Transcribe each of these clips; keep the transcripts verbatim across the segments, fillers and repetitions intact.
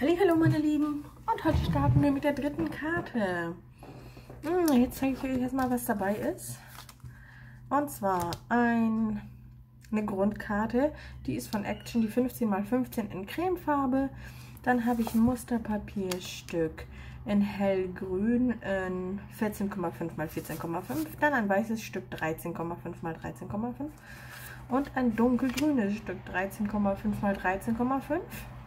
Hallo meine Lieben, und heute starten wir mit der dritten Karte. Hm, jetzt zeige ich euch erstmal, was dabei ist. Und zwar ein, eine Grundkarte, die ist von Action, die fünfzehn mal fünfzehn in Cremefarbe. Dann habe ich ein Musterpapierstück in hellgrün in vierzehn Komma fünf mal vierzehn Komma fünf. Dann ein weißes Stück dreizehn Komma fünf mal dreizehn Komma fünf. Und ein dunkelgrünes Stück dreizehn Komma fünf mal dreizehn Komma fünf.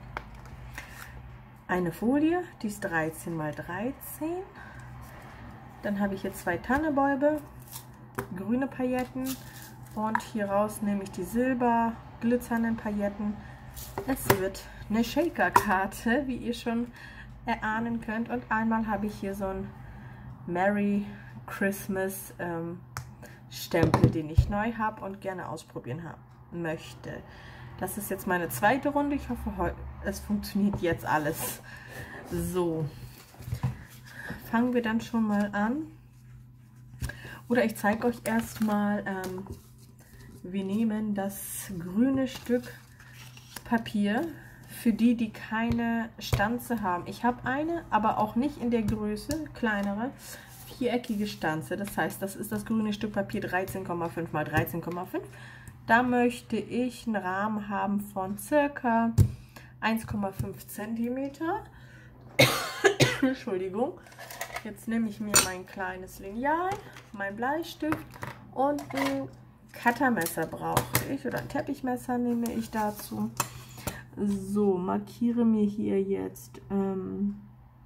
Eine Folie, die ist dreizehn mal dreizehn. Dann habe ich hier zwei Tannebäume, grüne Pailletten, und hier raus nehme ich die silber glitzernden Pailletten. Es wird eine Shaker-Karte, wie ihr schon erahnen könnt. Und einmal habe ich hier so ein Merry Christmas ähm, Stempel, den ich neu habe und gerne ausprobieren haben möchte. Das ist jetzt meine zweite Runde. Ich hoffe, es funktioniert jetzt alles. So, fangen wir dann schon mal an. Oder ich zeige euch erstmal, ähm, wir nehmen das grüne Stück Papier für die, die keine Stanze haben. Ich habe eine, aber auch nicht in der Größe, kleinere, viereckige Stanze. Das heißt, das ist das grüne Stück Papier dreizehn Komma fünf mal dreizehn Komma fünf. Da möchte ich einen Rahmen haben von circa eins Komma fünf Zentimeter. Entschuldigung. Jetzt nehme ich mir mein kleines Lineal, mein Bleistift und ein Cuttermesser brauche ich, oder ein Teppichmesser nehme ich dazu. So, markiere mir hier jetzt ähm,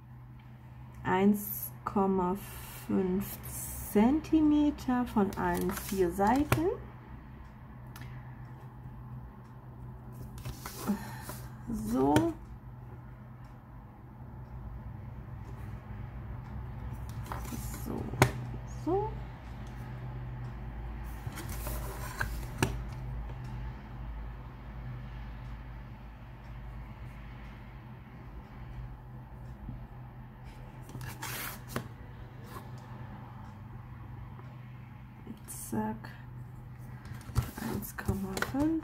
eins Komma fünf Zentimeter von allen vier Seiten. So. So. So. Zack. eins Komma fünf.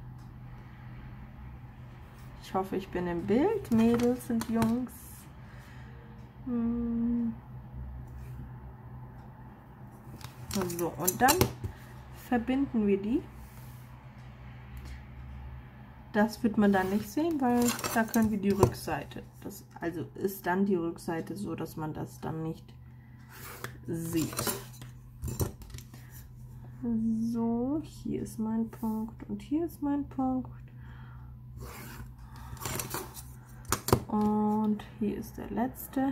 Ich hoffe, ich bin im Bild. Mädels und Jungs. Hm. So, und dann verbinden wir die. Das wird man dann nicht sehen, weil da können wir die Rückseite. Das also ist dann die Rückseite so, dass man das dann nicht sieht. So, hier ist mein Punkt und hier ist mein Punkt. Und hier ist der letzte.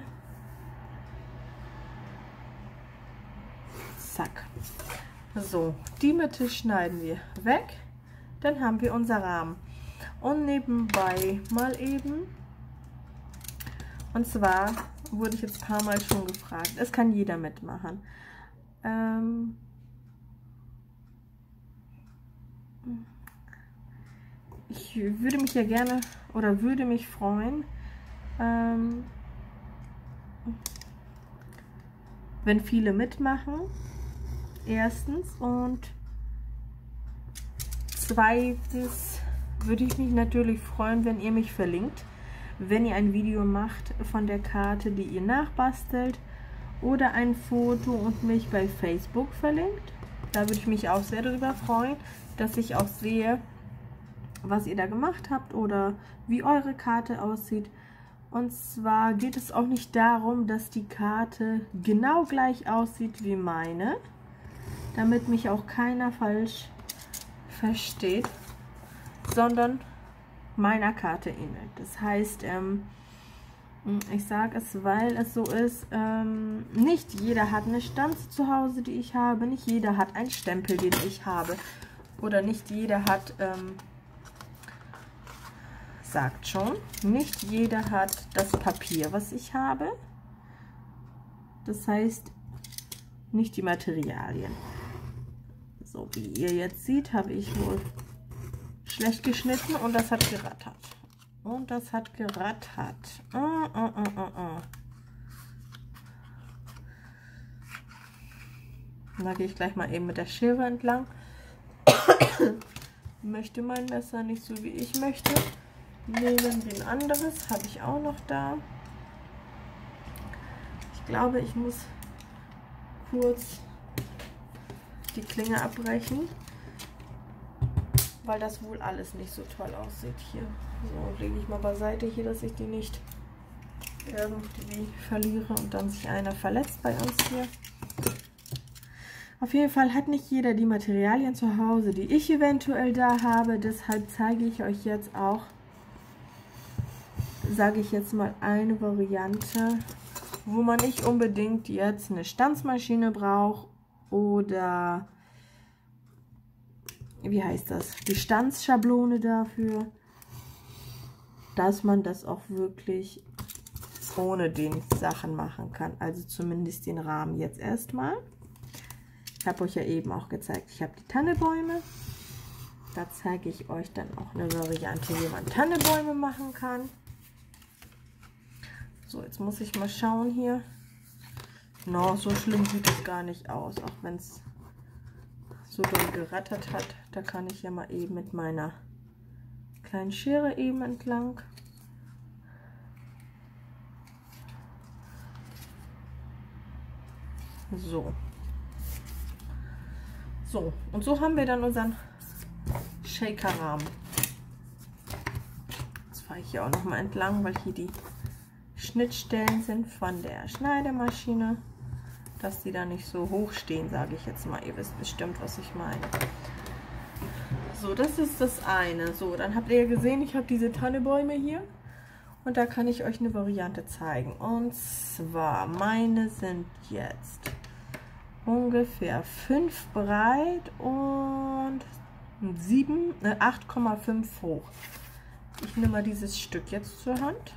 Zack. So, die Mitte schneiden wir weg. Dann haben wir unser Rahmen. Und nebenbei mal eben. Und zwar wurde ich jetzt ein paar Mal schon gefragt. Es kann jeder mitmachen. Ähm, ich würde mich ja gerne oder würde mich freuen, Ähm, wenn viele mitmachen, erstens, und zweitens würde ich mich natürlich freuen, wenn ihr mich verlinkt, wenn ihr ein Video macht von der Karte, die ihr nachbastelt, oder ein Foto und mich bei Facebook verlinkt. Da würde ich mich auch sehr darüber freuen, dass ich auch sehe, was ihr da gemacht habt oder wie eure Karte aussieht. Und zwar geht es auch nicht darum, dass die Karte genau gleich aussieht wie meine, damit mich auch keiner falsch versteht, sondern meiner Karte ähnelt. Das heißt, ähm, ich sage es, weil es so ist, ähm, nicht jeder hat eine Stanze zu Hause, die ich habe, nicht jeder hat einen Stempel, den ich habe, oder nicht jeder hat... Ähm, sagt schon, nicht jeder hat das Papier, was ich habe. Das heißt, nicht die Materialien. So wie ihr jetzt seht, habe ich wohl schlecht geschnitten und das hat gerattert. Und das hat gerattert. Uh, uh, uh, uh, uh. Da gehe ich gleich mal eben mit der Schere entlang. Möchte mein Messer nicht so, wie ich möchte. nehmen wie ein anderes. Habe ich auch noch da. Ich glaube, ich muss kurz die Klinge abbrechen, weil das wohl alles nicht so toll aussieht hier. So, lege ich mal beiseite hier, dass ich die nicht irgendwie verliere und dann sich einer verletzt bei uns hier. Auf jeden Fall hat nicht jeder die Materialien zu Hause, die ich eventuell da habe. Deshalb zeige ich euch jetzt auch, sage ich jetzt mal, eine Variante, wo man nicht unbedingt jetzt eine Stanzmaschine braucht oder, wie heißt das, die Stanzschablone dafür, dass man das auch wirklich ohne den Sachen machen kann. Also zumindest den Rahmen jetzt erstmal. Ich habe euch ja eben auch gezeigt, ich habe die Tannebäume. Da zeige ich euch dann auch eine Variante, wie man Tannebäume machen kann. So, jetzt muss ich mal schauen hier. No, so schlimm sieht es gar nicht aus, auch wenn es so doll gerattert hat. Da kann ich ja mal eben mit meiner kleinen Schere eben entlang. So. So, und so haben wir dann unseren Shaker-Rahmen. Jetzt fahre ich hier auch noch mal entlang, weil hier die Schnittstellen sind von der Schneidemaschine, dass die da nicht so hoch stehen, sage ich jetzt mal. Ihr wisst bestimmt, was ich meine. So, das ist das eine. So, dann habt ihr ja gesehen, ich habe diese Tannebäume hier und da kann ich euch eine Variante zeigen. Und zwar, meine sind jetzt ungefähr fünf breit und sieben, äh, acht Komma fünf hoch. Ich nehme mal dieses Stück jetzt zur Hand.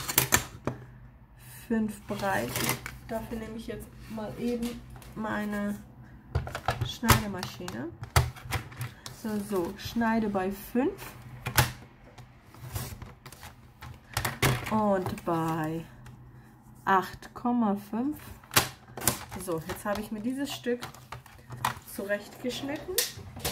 fünf breit. Dafür nehme ich jetzt mal eben meine Schneidemaschine. So, so, schneide bei fünf und bei acht Komma fünf. So, jetzt habe ich mir dieses Stück zurechtgeschnitten.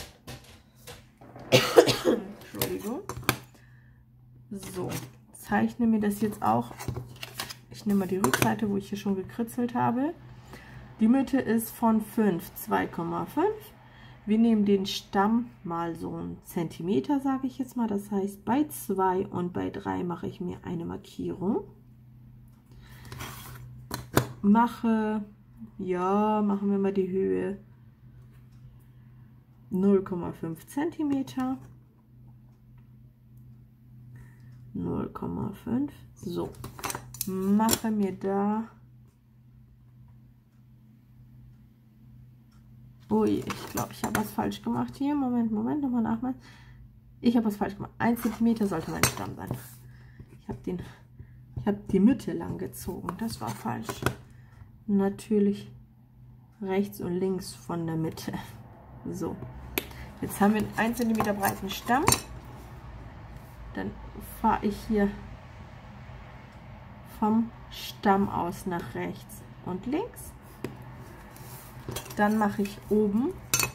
Entschuldigung. So, zeichne mir das jetzt auch. Ich nehme mal die Rückseite, wo ich hier schon gekritzelt habe. Die Mitte ist von fünf, zwei Komma fünf. Wir nehmen den Stamm mal so einen Zentimeter, sage ich jetzt mal. Das heißt, bei zwei und bei drei mache ich mir eine Markierung. Mache, ja, machen wir mal die Höhe null Komma fünf Zentimeter. null Komma fünf. So, mache mir da. Ui, ich glaube, ich habe was falsch gemacht hier. Moment, Moment, nochmal nachmachen. Ich habe was falsch gemacht. ein Zentimeter sollte mein Stamm sein. Ich habe den, ich habe die Mitte lang gezogen. Das war falsch. Natürlich rechts und links von der Mitte. So, jetzt haben wir einen ein Zentimeter breiten Stamm. Dann fahre ich hier vom Stamm aus nach rechts und links. Dann mache ich oben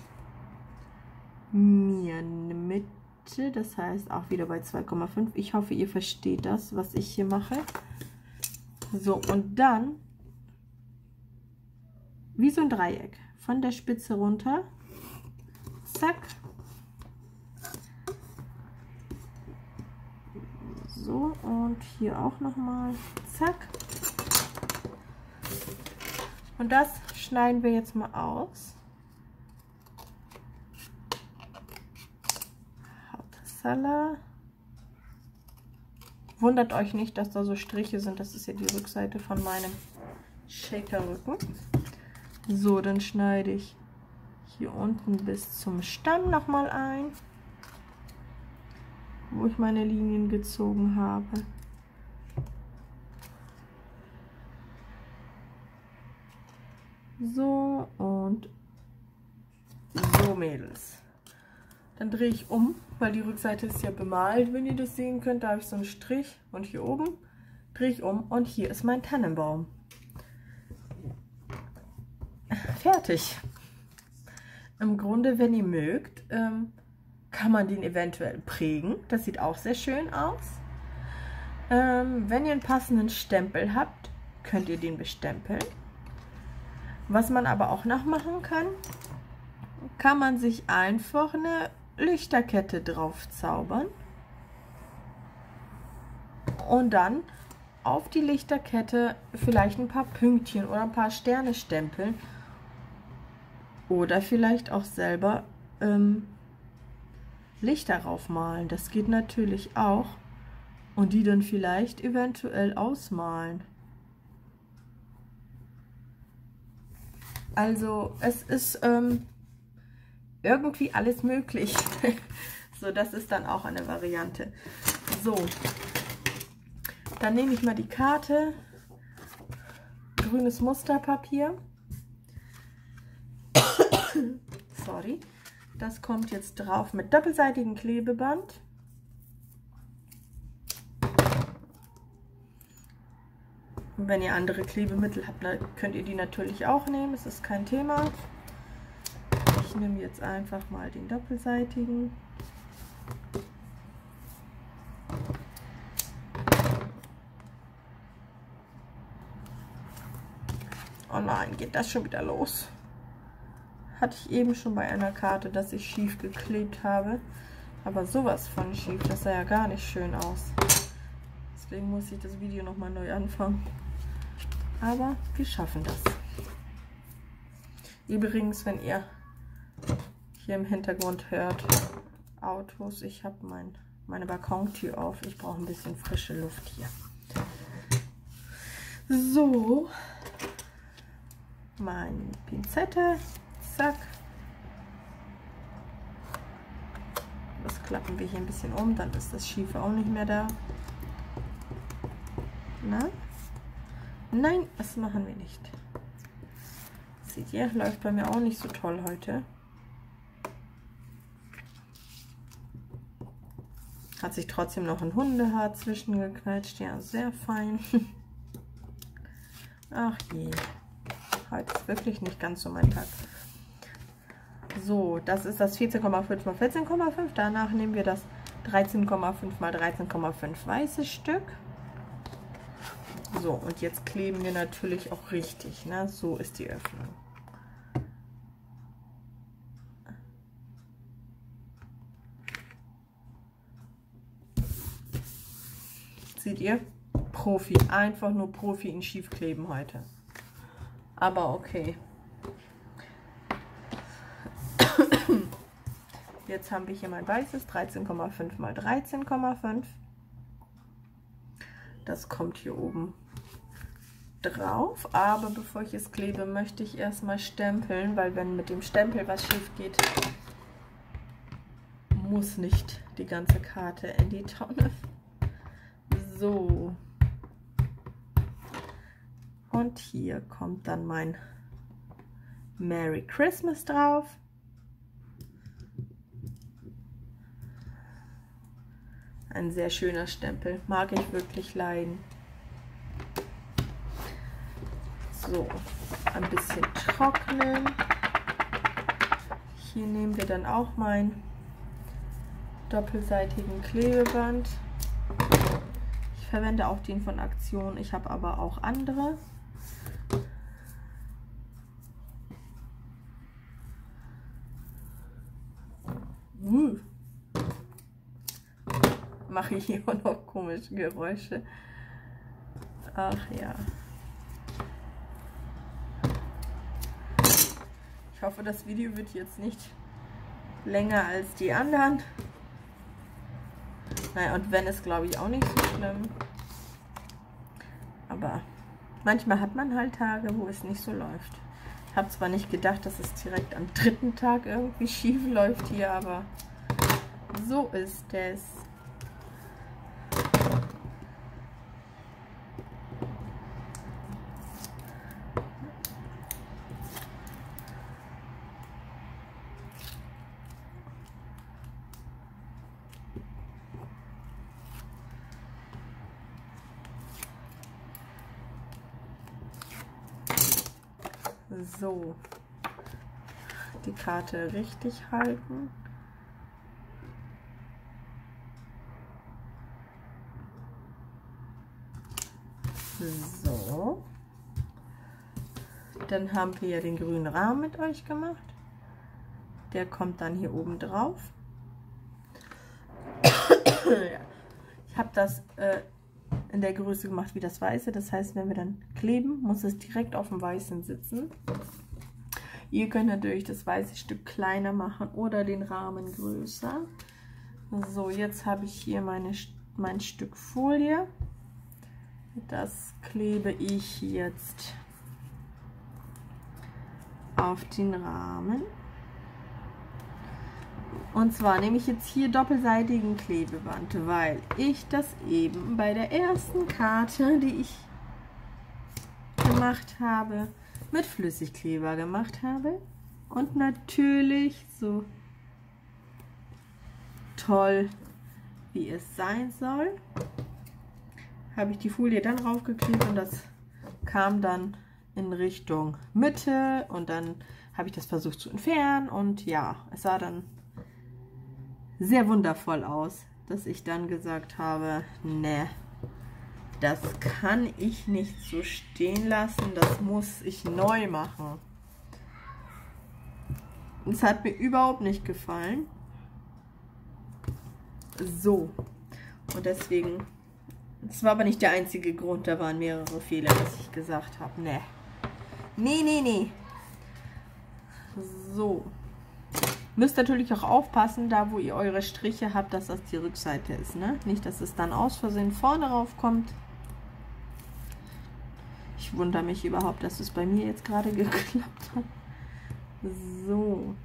mir eine Mitte, das heißt auch wieder bei zwei Komma fünf. Ich hoffe, ihr versteht das, was ich hier mache. So, und dann wie so ein Dreieck von der Spitze runter. Zack. So, und hier auch nochmal. Zack. Und das schneiden wir jetzt mal aus. Hauptsache. Wundert euch nicht, dass da so Striche sind. Das ist ja die Rückseite von meinem Shaker-Rücken. So, dann schneide ich hier unten bis zum Stamm nochmal ein, wo ich meine Linien gezogen habe. So und so, Mädels. Dann drehe ich um, weil die Rückseite ist ja bemalt, wenn ihr das sehen könnt. Da habe ich so einen Strich und hier oben drehe ich um und hier ist mein Tannenbaum. Fertig. Im Grunde, wenn ihr mögt, ähm, kann man den eventuell prägen. Das sieht auch sehr schön aus. Ähm, wenn ihr einen passenden Stempel habt, könnt ihr den bestempeln. Was man aber auch noch machen kann, kann man sich einfach eine Lichterkette drauf zaubern und dann auf die Lichterkette vielleicht ein paar Pünktchen oder ein paar Sterne stempeln oder vielleicht auch selber ähm, Lichter raufmalen. Das geht natürlich auch und die dann vielleicht eventuell ausmalen. Also es ist ähm, irgendwie alles möglich. So, das ist dann auch eine Variante. So, dann nehme ich mal die Karte, grünes Musterpapier. Sorry, das kommt jetzt drauf mit doppelseitigem Klebeband. Und wenn ihr andere Klebemittel habt, könnt ihr die natürlich auch nehmen, es ist kein Thema. Ich nehme jetzt einfach mal den doppelseitigen. Oh nein, geht das schon wieder los. Hatte ich eben schon bei einer Karte, dass ich schief geklebt habe. Aber sowas von schief, das sah ja gar nicht schön aus. Deswegen muss ich das Video nochmal neu anfangen. Aber wir schaffen das. Übrigens, wenn ihr hier im Hintergrund hört, Autos, ich habe mein, meine Balkontür auf. Ich brauche ein bisschen frische Luft hier. So, meine Pinzette, zack. Das klappen wir hier ein bisschen um, dann ist das Schiefe auch nicht mehr da. Na? Nein, das machen wir nicht. Seht ihr, läuft bei mir auch nicht so toll heute. Hat sich trotzdem noch ein Hundehaar zwischengequetscht. Ja, sehr fein. Ach je. Heute ist wirklich nicht ganz so mein Tag. So, das ist das vierzehn Komma fünf mal vierzehn Komma fünf. Danach nehmen wir das dreizehn Komma fünf mal dreizehn Komma fünf weiße Stück. So, und jetzt kleben wir natürlich auch richtig, ne? So ist die Öffnung. Seht ihr? Profi, einfach nur Profi in Schiefkleben heute. Aber okay. Jetzt haben wir hier mein weißes dreizehn Komma fünf mal dreizehn Komma fünf. Das kommt hier oben drauf, aber bevor ich es klebe, möchte ich erstmal stempeln, weil wenn mit dem Stempel was schief geht, muss nicht die ganze Karte in die Tonne. So. Und hier kommt dann mein Merry Christmas drauf. Ein sehr schöner Stempel, mag ich wirklich leiden. So, ein bisschen trocknen. Hier nehmen wir dann auch mein doppelseitigen Klebeband. Ich verwende auch den von Aktion, ich habe aber auch andere. Uh. Mache ich hier noch komische Geräusche. Ach ja. Ich hoffe, das Video wird jetzt nicht länger als die anderen. Naja, und wenn, ist glaube ich auch nicht so schlimm. Aber manchmal hat man halt Tage, wo es nicht so läuft. Ich habe zwar nicht gedacht, dass es direkt am dritten Tag irgendwie schief läuft hier, aber so ist es. So, die Karte richtig halten. So. Dann haben wir ja den grünen Rahmen mit euch gemacht. Der kommt dann hier oben drauf. Ich habe das äh, in der Größe gemacht wie das Weiße. Das heißt, wenn wir dann kleben, muss es direkt auf dem Weißen sitzen. Ihr könnt natürlich das weiße Stück kleiner machen oder den Rahmen größer. So, jetzt habe ich hier meine, mein Stück Folie. Das klebe ich jetzt auf den Rahmen. Und zwar nehme ich jetzt hier doppelseitigen Klebeband, weil ich das eben bei der ersten Karte, die ich gemacht habe, mit Flüssigkleber gemacht habe. Und natürlich so toll, wie es sein soll, habe ich die Folie dann draufgeklebt und das kam dann in Richtung Mitte und dann habe ich das versucht zu entfernen und ja, es sah dann sehr wundervoll aus, dass ich dann gesagt habe, ne, das kann ich nicht so stehen lassen, das muss ich neu machen. Es hat mir überhaupt nicht gefallen. So, und deswegen, das war aber nicht der einzige Grund, da waren mehrere Fehler, dass ich gesagt habe, ne, nee, nee, nee. So. Müsst natürlich auch aufpassen, da wo ihr eure Striche habt, dass das die Rückseite ist, ne? Nicht, dass es dann aus Versehen vorne rauf kommt. Ich wundere mich überhaupt, dass es bei mir jetzt gerade geklappt hat. So.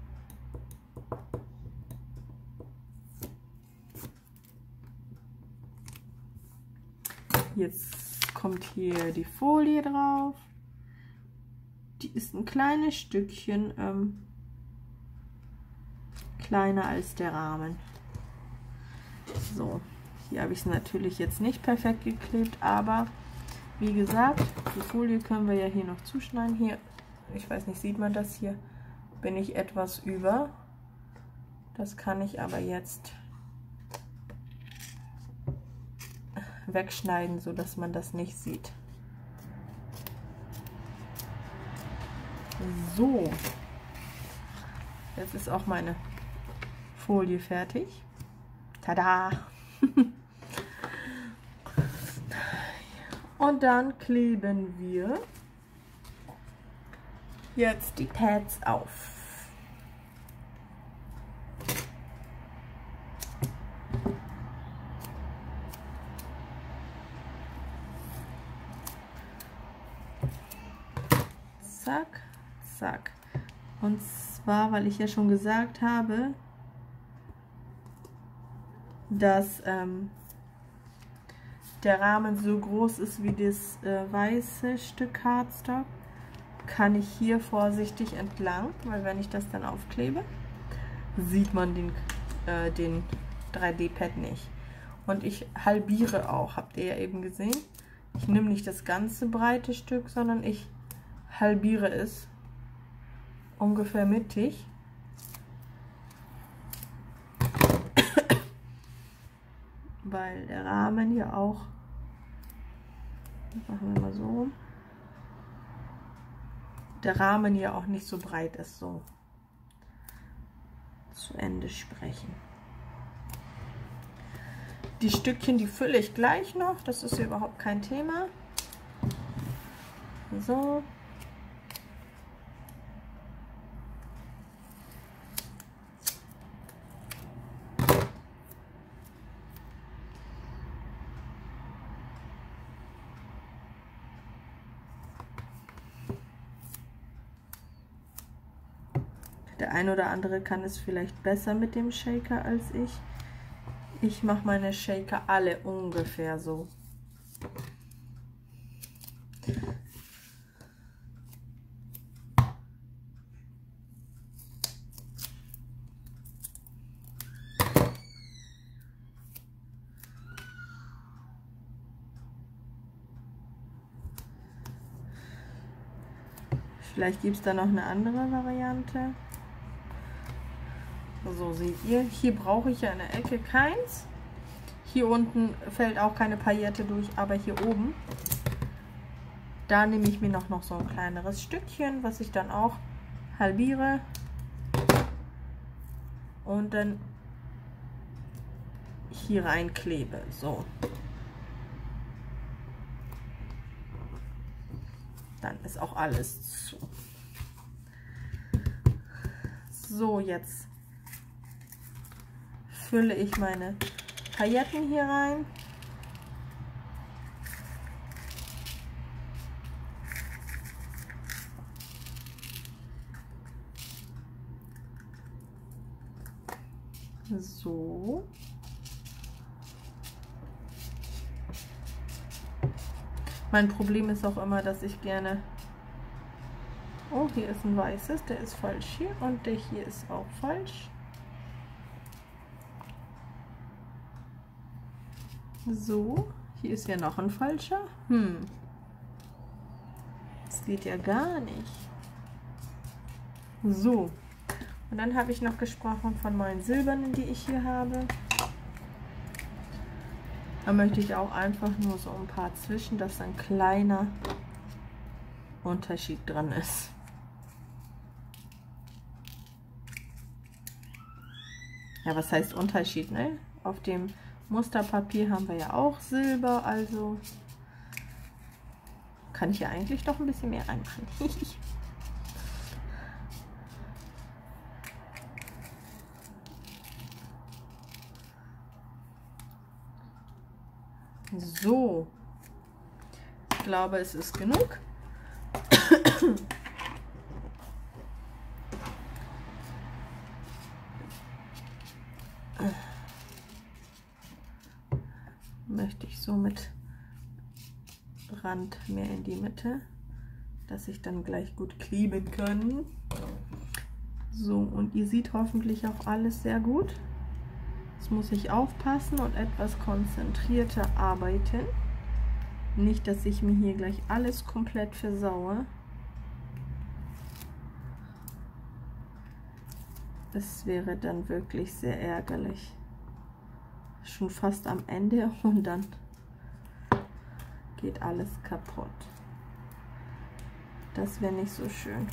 Jetzt kommt hier die Folie drauf. Die ist ein kleines Stückchen ähm, kleiner als der Rahmen. So, hier habe ich es natürlich jetzt nicht perfekt geklebt, aber wie gesagt, die Folie können wir ja hier noch zuschneiden. Hier, ich weiß nicht, sieht man das hier? Bin ich etwas über. Das kann ich aber jetzt wegschneiden, so dass man das nicht sieht. So, jetzt ist auch meine Folie fertig. Tada! Und dann kleben wir jetzt die Pads auf. Zack, zack. Und zwar, weil ich ja schon gesagt habe, dass ähm, der Rahmen so groß ist wie das äh, weiße Stück Cardstock, kann ich hier vorsichtig entlang, weil wenn ich das dann aufklebe, sieht man den, äh, den drei D Pad nicht. Und ich halbiere auch, habt ihr ja eben gesehen. Ich nehme nicht das ganze breite Stück, sondern ich halbiere es ungefähr mittig. Weil der Rahmen hier auch, machen wir mal so, der Rahmen hier auch nicht so breit ist, so zu Ende sprechen. Die Stückchen, die fülle ich gleich noch, das ist überhaupt kein Thema. So. Der ein oder andere kann es vielleicht besser mit dem Shaker als ich. Ich mache meine Shaker alle ungefähr so. Vielleicht gibt es da noch eine andere Variante. So seht ihr, hier brauche ich ja in der Ecke keins. Hier unten fällt auch keine Paillette durch, aber hier oben Da nehme ich mir noch, noch so ein kleineres Stückchen, was ich dann auch halbiere und dann hier reinklebe. So. Dann ist auch alles zu. So, jetzt fülle ich meine Pailletten hier rein. So. Mein Problem ist auch immer, dass ich gerne... Oh, hier ist ein weißes, der ist falsch hier und der hier ist auch falsch. So, hier ist ja noch ein falscher. Hm. Das geht ja gar nicht. So. Und dann habe ich noch gesprochen von meinen silbernen, die ich hier habe. Da möchte ich auch einfach nur so ein paar zwischen, dass ein kleiner Unterschied dran ist. Ja, was heißt Unterschied, ne? Auf dem Musterpapier haben wir ja auch Silber, also kann ich ja eigentlich doch ein bisschen mehr reinmachen. So, ich glaube, es ist genug. Möchte ich so mit Rand mehr in die Mitte, dass ich dann gleich gut kleben kann. So, und ihr seht hoffentlich auch alles sehr gut. Jetzt muss ich aufpassen und etwas konzentrierter arbeiten. Nicht, dass ich mir hier gleich alles komplett versaue. Das wäre dann wirklich sehr ärgerlich. Schon fast am Ende und dann geht alles kaputt. Das wäre nicht so schön.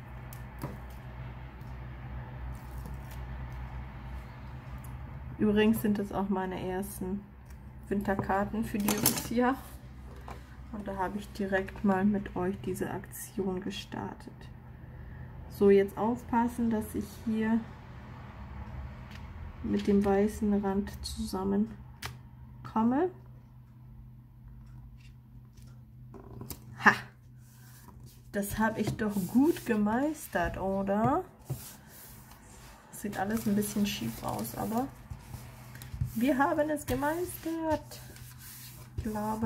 Übrigens sind es auch meine ersten Winterkarten für dieses Jahr. Und da habe ich direkt mal mit euch diese Aktion gestartet. So, jetzt aufpassen, dass ich hier mit dem weißen Rand zusammenkomme. Ha! Das habe ich doch gut gemeistert, oder? Sieht alles ein bisschen schief aus, aber wir haben es gemeistert. Ich glaube,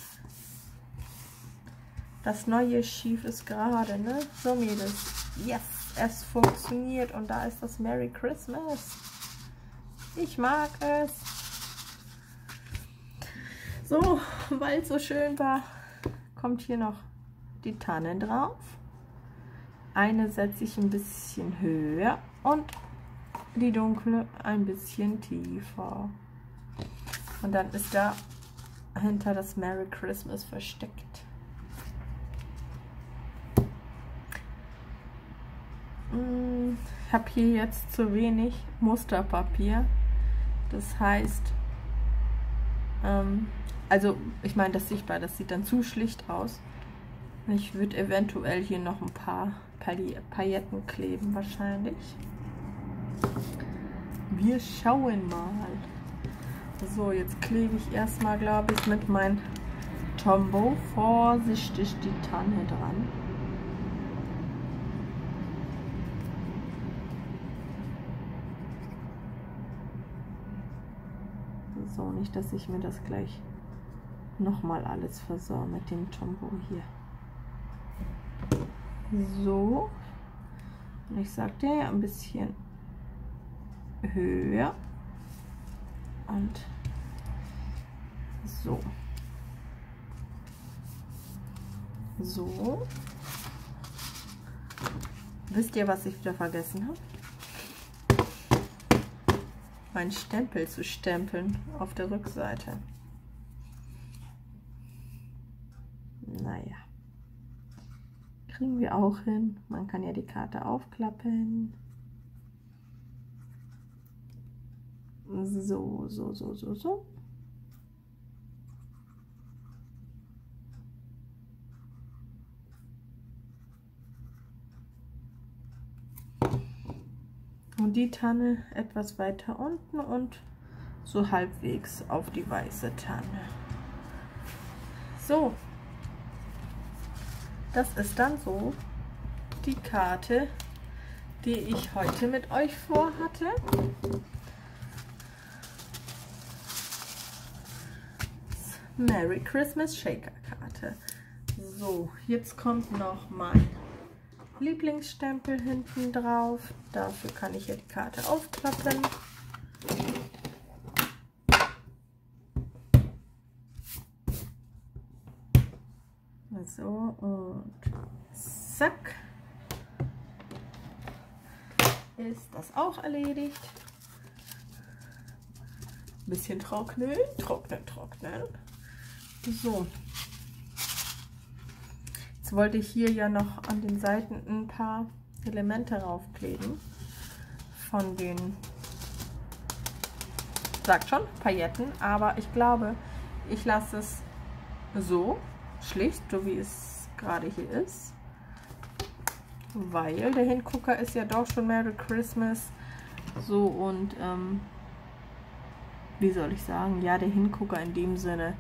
das neue Schief ist gerade, ne? So, Mädels. Yes, es funktioniert und da ist das Merry Christmas. Ich mag es. So, weil es so schön war, kommt hier noch die Tanne drauf. Eine setze ich ein bisschen höher und die dunkle ein bisschen tiefer. Und dann ist da hinter das Merry Christmas versteckt. Ich habe hier jetzt zu wenig Musterpapier. Das heißt, ähm, also ich meine, das sichtbar, das sieht dann zu schlicht aus. Ich würde eventuell hier noch ein paar Pailletten kleben wahrscheinlich. Wir schauen mal. So, jetzt klebe ich erstmal, glaube ich, mit meinem Tombow vorsichtig die Tanne dran. So, nicht, dass ich mir das gleich nochmal alles versorge mit dem Tombow hier. So, und ich sagte ja, ein bisschen höher und so. So. Wisst ihr, was ich wieder vergessen habe? Meinen Stempel zu stempeln auf der Rückseite. Naja. kriegen wir auch hin. Man kann ja die Karte aufklappen. So, so, so, so, so. Und die Tanne etwas weiter unten und so halbwegs auf die weiße Tanne. So, das ist dann so die Karte, die ich heute mit euch vorhatte. Merry Christmas Shaker Karte. So, jetzt kommt noch mein Lieblingsstempel hinten drauf. Dafür kann ich ja die Karte aufklappen. So, und zack. Ist das auch erledigt. Ein bisschen trocknen, trocknen, trocknen. So. Jetzt wollte ich hier ja noch an den Seiten ein paar Elemente raufkleben. Von den, sagt schon, Pailletten. Aber ich glaube, ich lasse es so, schlicht, so wie es gerade hier ist. Weil der Hingucker ist ja doch schon Merry Christmas. So, und ähm, wie soll ich sagen? Ja, der Hingucker in dem Sinne,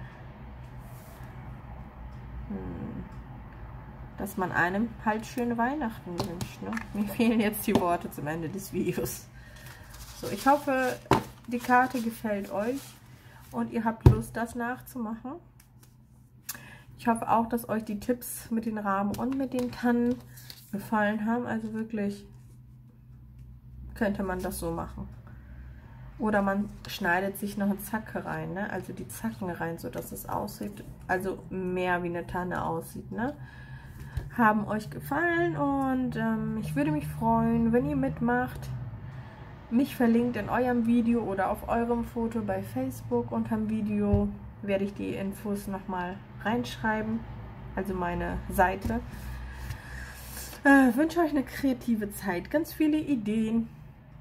dass man einem halt schöne Weihnachten wünscht. Ne? Mir fehlen jetzt die Worte zum Ende des Videos. So, ich hoffe, die Karte gefällt euch und ihr habt Lust, das nachzumachen. Ich hoffe auch, dass euch die Tipps mit den Rahmen und mit den Tannen gefallen haben. Also wirklich könnte man das so machen. Oder man schneidet sich noch eine Zacke rein, ne? Also die Zacken rein, so dass es aussieht, also mehr wie eine Tanne aussieht, ne? Haben euch gefallen und ähm, ich würde mich freuen, wenn ihr mitmacht. Mich verlinkt in eurem Video oder auf eurem Foto bei Facebook. Unterm Video werde ich die Infos nochmal reinschreiben, also meine Seite. Äh, wünsche euch eine kreative Zeit, ganz viele Ideen.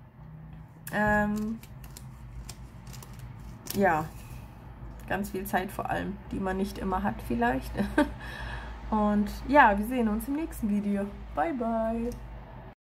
Ähm, ja, ganz viel Zeit vor allem, die man nicht immer hat vielleicht. Und ja, wir sehen uns im nächsten Video. Bye, bye.